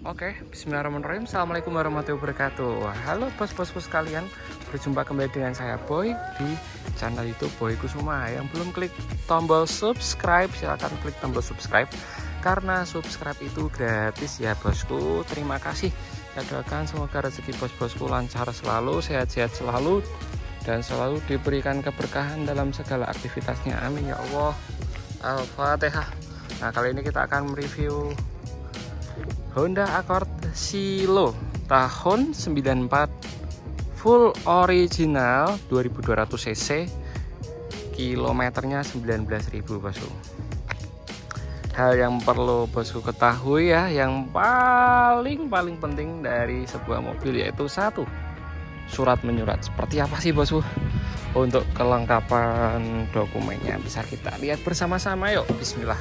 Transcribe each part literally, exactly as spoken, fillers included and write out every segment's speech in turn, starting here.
Oke, bismillahirrahmanirrahim. Assalamualaikum warahmatullahi wabarakatuh. Halo bos-bosku sekalian, berjumpa kembali dengan saya Boy di channel YouTube Boy Kusuma. Yang belum klik tombol subscribe, silahkan klik tombol subscribe karena subscribe itu gratis ya bosku. Terima kasih. Saya doakan semoga rezeki bos-bosku lancar selalu, sehat-sehat selalu, dan selalu diberikan keberkahan dalam segala aktivitasnya. Amin ya Allah. Al-Fatihah. Nah, kali ini kita akan mereview Honda Accord Silo tahun sembilan empat full original dua ribu dua ratus cc, kilometernya sembilan belas ribu bosku. Hal yang perlu bosku ketahui ya, yang paling paling penting dari sebuah mobil yaitu satu, surat menyurat. Seperti apa sih bosku? Untuk kelengkapan dokumennya bisa kita lihat bersama-sama, yuk. Bismillah.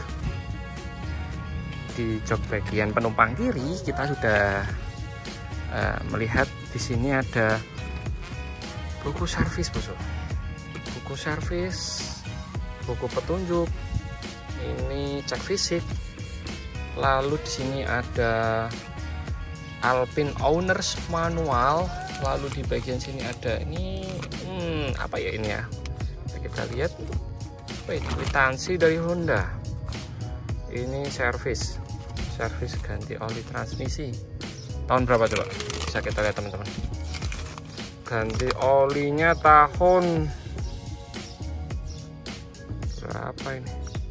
Di jok bagian penumpang kiri kita sudah uh, melihat di sini ada buku servis bosku, buku servis, buku petunjuk, ini cek fisik. Lalu di sini ada Alpine Owners Manual. Lalu di bagian sini ada ini hmm, apa ya ini ya? Kita lihat apa ini, kwitansi dari Honda. Ini servis, servis ganti oli transmisi. Tahun berapa coba? Bisa kita lihat teman-teman. Ganti olinya tahun berapa ini?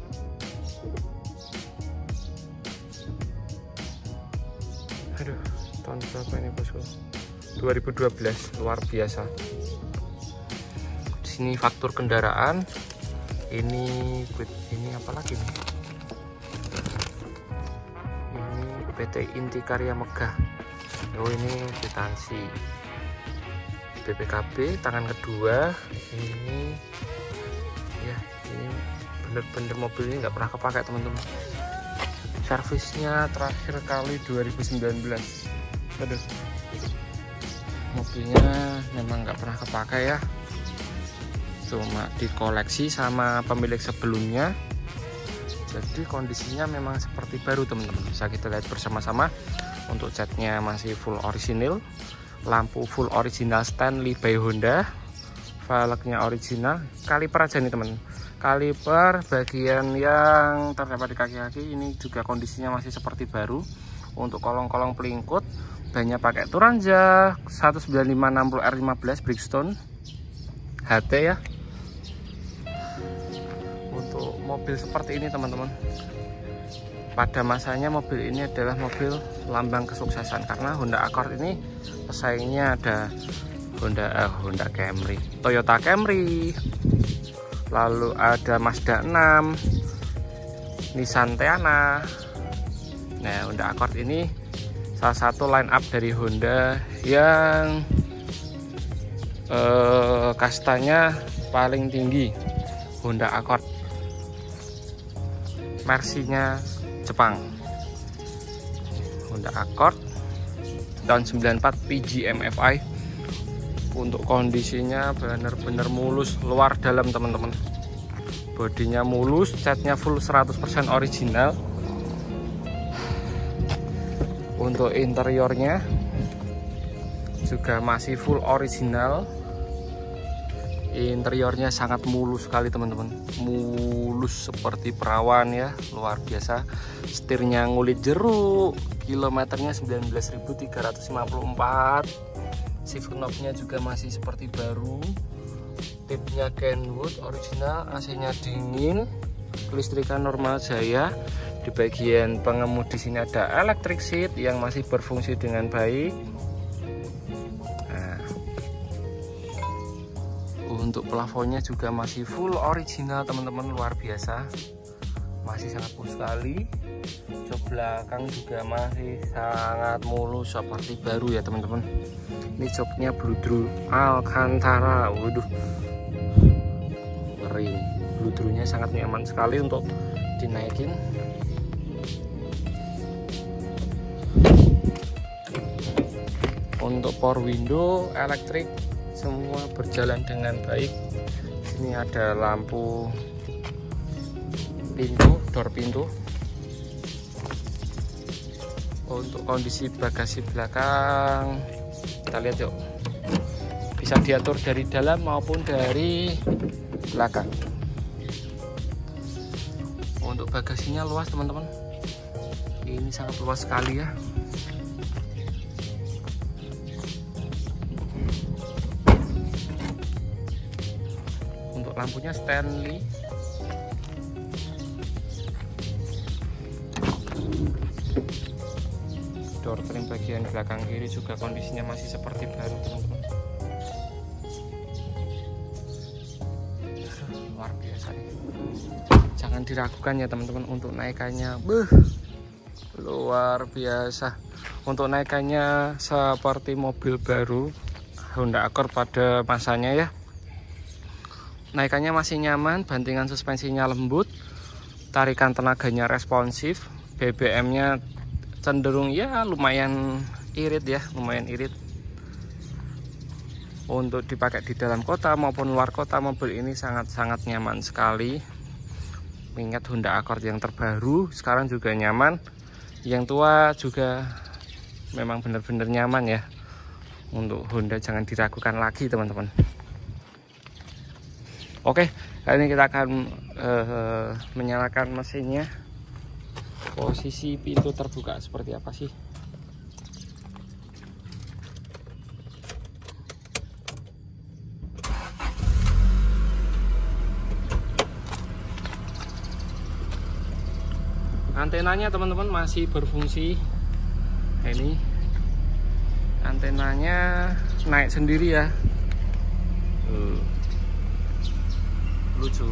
Aduh, tahun berapa ini bosku? dua ribu dua belas, luar biasa. Di sini faktur kendaraan. Ini ini apa lagi nih? P T Inti Karya Megah. Oh, ini kwitansi B P K B tangan kedua. Ini ya, ini bener-bener mobil ini nggak pernah kepakai teman-teman. Servisnya terakhir kali dua ribu sembilan belas. Aduh, mobilnya memang nggak pernah kepakai ya, cuma dikoleksi sama pemilik sebelumnya. Jadi kondisinya memang seperti baru teman-teman. Bisa kita lihat bersama-sama. Untuk catnya masih full original, lampu full original Stanley by Honda, velgnya original, kaliper aja nih teman. Kaliper bagian yang terdapat di kaki-kaki ini juga kondisinya masih seperti baru. Untuk kolong-kolong pelingkut banyak pakai Turanza satu sembilan lima enam nol R lima belas Bridgestone H T ya. Untuk mobil seperti ini teman-teman, pada masanya mobil ini adalah mobil lambang kesuksesan, karena Honda Accord ini pesaingnya ada Honda eh, Honda Camry, Toyota Camry, lalu ada Mazda enam, Nissan Teana. Nah, Honda Accord ini salah satu line up dari Honda yang eh, kastanya paling tinggi. Honda Accord versinya Jepang, Honda Accord tahun sembilan empat P G M F I. Untuk kondisinya benar-benar mulus luar dalam teman-teman. Bodinya mulus, catnya full seratus persen original. Untuk interiornya juga masih full original. Interiornya sangat mulus sekali teman-teman, mulus seperti perawan ya, luar biasa. Setirnya ngulit jeruk, kilometernya sembilan belas ribu tiga ratus lima puluh empat. Shift knob-nya juga masih seperti baru. Tipnya Kenwood original, A C-nya dingin, kelistrikan normal jaya. Di bagian pengemudi sini ada electric seat yang masih berfungsi dengan baik. Untuk plafonnya juga masih full original teman-teman, luar biasa, masih sangat mulus sekali. Jok belakang juga masih sangat mulus seperti baru ya teman-teman. Ini joknya bludru Alcantara, waduh, kering. Bludrunya sangat nyaman sekali untuk dinaikin. Untuk power window elektrik semua berjalan dengan baik. Ini ada lampu pintu, door pintu. Untuk kondisi bagasi belakang kita lihat yuk, bisa diatur dari dalam maupun dari belakang. Untuk bagasinya luas teman-teman, ini sangat luas sekali ya. Untuk lampunya Stanley. Door trim bagian belakang kiri juga kondisinya masih seperti baru teman-teman. Luar biasa nih. Jangan diragukan ya teman-teman untuk naikannya. Beuh, luar biasa. Untuk naikannya seperti mobil baru Honda Accord pada masanya ya. Naikannya masih nyaman, bantingan suspensinya lembut, tarikan tenaganya responsif, B B M-nya cenderung ya lumayan irit ya, lumayan irit. Untuk dipakai di dalam kota maupun luar kota, mobil ini sangat-sangat nyaman sekali. Mengingat Honda Accord yang terbaru sekarang juga nyaman, yang tua juga memang benar-benar nyaman ya. Untuk Honda jangan diragukan lagi teman-teman. Oke, kali ini kita akan uh, menyalakan mesinnya. Posisi pintu terbuka seperti apa sih? Antenanya teman-teman masih berfungsi. Ini antenanya naik sendiri ya. Uh, lucu.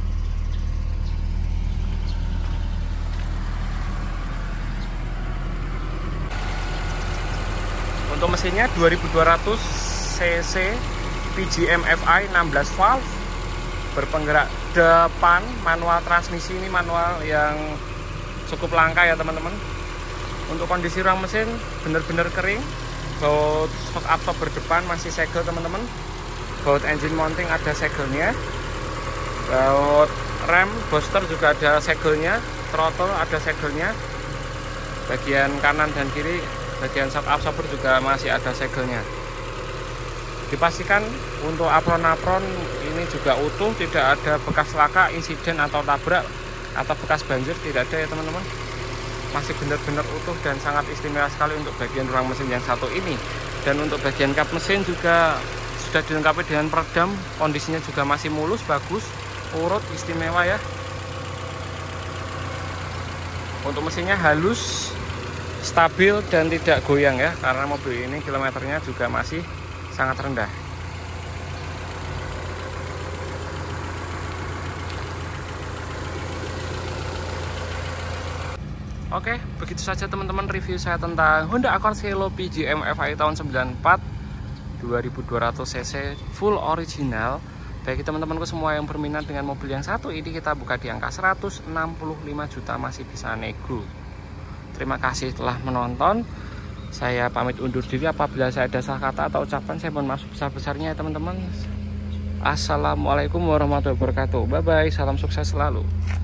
Untuk mesinnya dua ribu dua ratus cc P G M F I enam belas valve, berpenggerak depan, manual transmisi. Ini manual yang cukup langka ya teman-teman. Untuk kondisi ruang mesin benar-benar kering. Baut shock absorber depan masih segel teman-teman. Baut engine mounting ada segelnya. Baut rem booster juga ada segelnya. Throttle ada segelnya. Bagian kanan dan kiri, bagian shock absorber juga masih ada segelnya. Dipastikan untuk apron-apron ini juga utuh, tidak ada bekas laka, insiden atau tabrak atau bekas banjir, tidak ada ya teman-teman. Masih benar-benar utuh dan sangat istimewa sekali untuk bagian ruang mesin yang satu ini. Dan untuk bagian kap mesin juga sudah dilengkapi dengan peredam, kondisinya juga masih mulus, bagus, urut, istimewa ya. Untuk mesinnya halus, stabil dan tidak goyang ya, karena mobil ini kilometernya juga masih sangat rendah. Oke, begitu saja teman-teman review saya tentang Honda Accord Cielo P G M F I tahun sembilan puluh empat, dua ribu dua ratus cc full original. Bagi teman-temanku semua yang berminat dengan mobil yang satu ini, kita buka di angka seratus enam puluh lima juta, masih bisa nego. Terima kasih telah menonton. Saya pamit undur diri. Apabila saya ada salah kata atau ucapan, saya mohon maaf besar-besarnya ya teman-teman. Assalamualaikum warahmatullahi wabarakatuh. Bye bye, salam sukses selalu.